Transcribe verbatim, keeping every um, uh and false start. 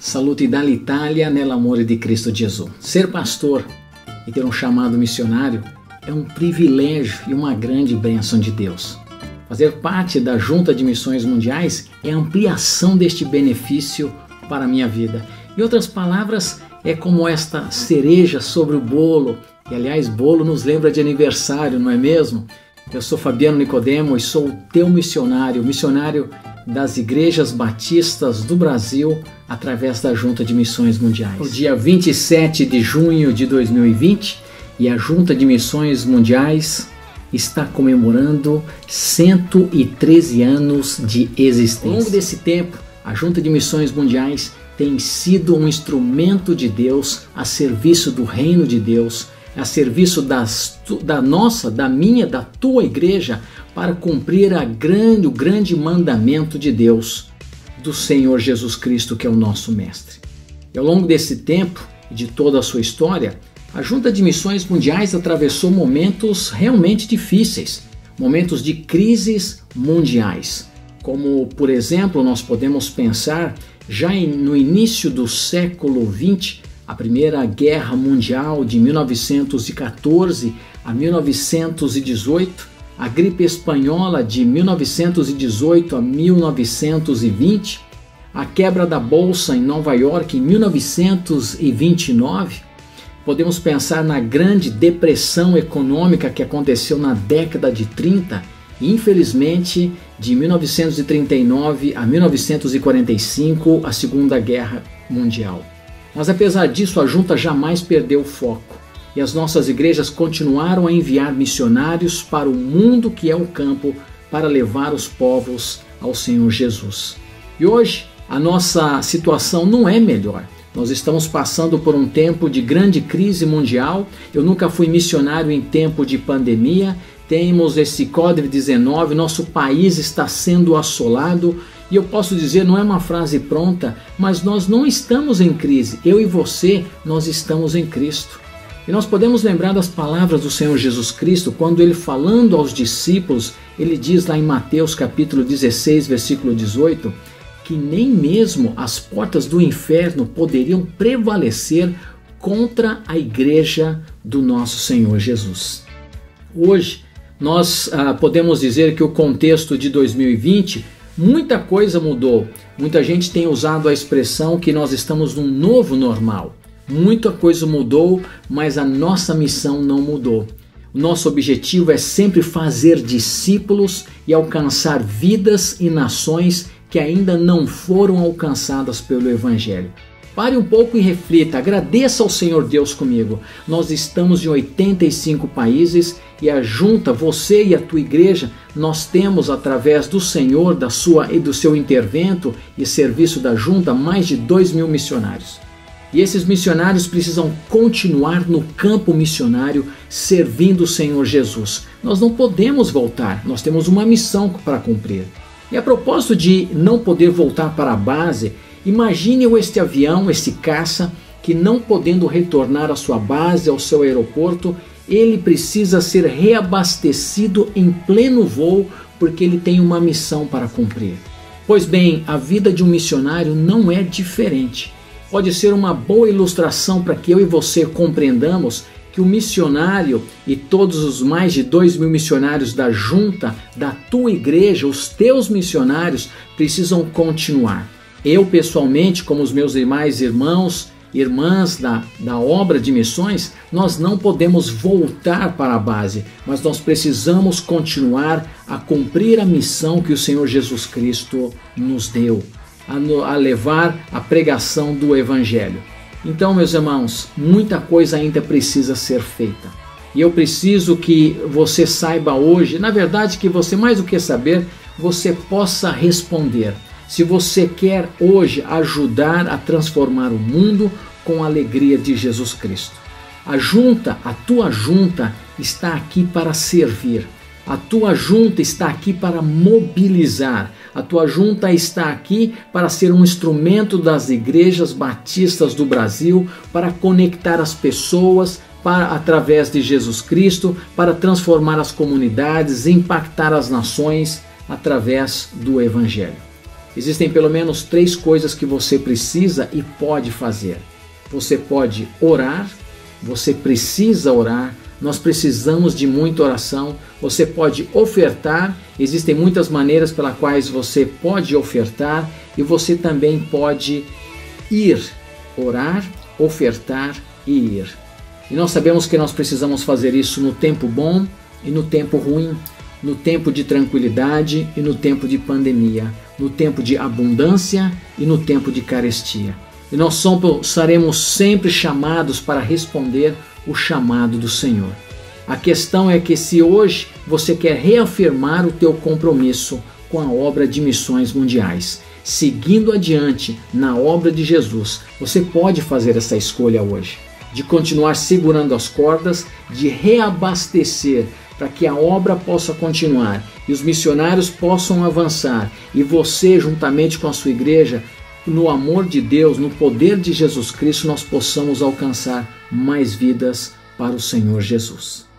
Saluti dall'Italia nell'amore di Cristo Gesù. Ser pastor e ter um chamado missionário é um privilégio e uma grande bênção de Deus. Fazer parte da Junta de Missões Mundiais é a ampliação deste benefício para a minha vida. Em outras palavras, é como esta cereja sobre o bolo. E aliás, bolo nos lembra de aniversário, não é mesmo? Eu sou Fabiano Nicodemo e sou o teu missionário, missionário das igrejas batistas do Brasil através da Junta de Missões Mundiais. O dia vinte e sete de junho de dois mil e vinte e a Junta de Missões Mundiais está comemorando cento e treze anos de existência. Ao longo desse tempo, a Junta de Missões Mundiais tem sido um instrumento de Deus a serviço do reino de Deus, a serviço das, da nossa, da minha, da tua igreja, para cumprir a grande, o grande mandamento de Deus, do Senhor Jesus Cristo, que é o nosso mestre. E ao longo desse tempo e de toda a sua história, a Junta de Missões Mundiais atravessou momentos realmente difíceis, momentos de crises mundiais. Como, por exemplo, nós podemos pensar já no início do século vinte, a Primeira Guerra Mundial de mil novecentos e quatorze a mil novecentos e dezoito, a gripe espanhola de mil novecentos e dezoito a mil novecentos e vinte, a quebra da Bolsa em Nova York em mil novecentos e vinte e nove, podemos pensar na grande depressão econômica que aconteceu na década de trinta e, infelizmente, de mil novecentos e trinta e nove a mil novecentos e quarenta e cinco, a Segunda Guerra Mundial. Mas apesar disso, a Junta jamais perdeu o foco e as nossas igrejas continuaram a enviar missionários para o mundo que é o campo para levar os povos ao Senhor Jesus. E hoje a nossa situação não é melhor. Nós estamos passando por um tempo de grande crise mundial. Eu nunca fui missionário em tempo de pandemia. Temos esse covid dezenove, nosso país está sendo assolado. E eu posso dizer, não é uma frase pronta, mas nós não estamos em crise. Eu e você, nós estamos em Cristo. E nós podemos lembrar das palavras do Senhor Jesus Cristo, quando ele falando aos discípulos, ele diz lá em Mateus capítulo dezesseis, versículo dezoito, que nem mesmo as portas do inferno poderiam prevalecer contra a igreja do nosso Senhor Jesus. Hoje, nós ah, podemos dizer que o contexto de dois mil e vinte, muita coisa mudou. Muita gente tem usado a expressão que nós estamos num novo normal. Muita coisa mudou, mas a nossa missão não mudou. O nosso objetivo é sempre fazer discípulos e alcançar vidas e nações que ainda não foram alcançadas pelo Evangelho. Pare um pouco e reflita, agradeça ao Senhor Deus comigo. Nós estamos em oitenta e cinco países e a Junta, você e a tua igreja, nós temos através do Senhor, da sua e do seu intervento e serviço da Junta, mais de dois mil missionários. E esses missionários precisam continuar no campo missionário servindo o Senhor Jesus. Nós não podemos voltar, nós temos uma missão para cumprir. E a propósito de não poder voltar para a base, imagine este avião, este caça, que não podendo retornar à sua base, ao seu aeroporto, ele precisa ser reabastecido em pleno voo porque ele tem uma missão para cumprir. Pois bem, a vida de um missionário não é diferente. Pode ser uma boa ilustração para que eu e você compreendamos que o missionário e todos os mais de dois mil missionários da Junta, da tua igreja, os teus missionários, precisam continuar. Eu, pessoalmente, como os meus demais irmãos e irmãs da, da obra de missões, nós não podemos voltar para a base, mas nós precisamos continuar a cumprir a missão que o Senhor Jesus Cristo nos deu, a, a levar a pregação do Evangelho. Então, meus irmãos, muita coisa ainda precisa ser feita. E eu preciso que você saiba hoje, na verdade que você mais do que saber, você possa responder. Se você quer hoje ajudar a transformar o mundo com a alegria de Jesus Cristo. A Junta, a tua Junta está aqui para servir. A tua Junta está aqui para mobilizar. A tua Junta está aqui para ser um instrumento das igrejas batistas do Brasil, para conectar as pessoas para, através de Jesus Cristo, para transformar as comunidades, impactar as nações através do Evangelho. Existem pelo menos três coisas que você precisa e pode fazer. Você pode orar, você precisa orar, nós precisamos de muita oração. Você pode ofertar, existem muitas maneiras pelas quais você pode ofertar, e você também pode ir, orar, ofertar e ir. E nós sabemos que nós precisamos fazer isso no tempo bom e no tempo ruim, no tempo de tranquilidade e no tempo de pandemia, no tempo de abundância e no tempo de carestia. E nós somos, seremos sempre chamados para responder o chamado do Senhor. A questão é que se hoje você quer reafirmar o teu compromisso com a obra de missões mundiais, seguindo adiante na obra de Jesus, você pode fazer essa escolha hoje, de continuar segurando as cordas, de reabastecer para que a obra possa continuar e os missionários possam avançar, e você, juntamente com a sua igreja, no amor de Deus, no poder de Jesus Cristo, nós possamos alcançar mais vidas para o Senhor Jesus.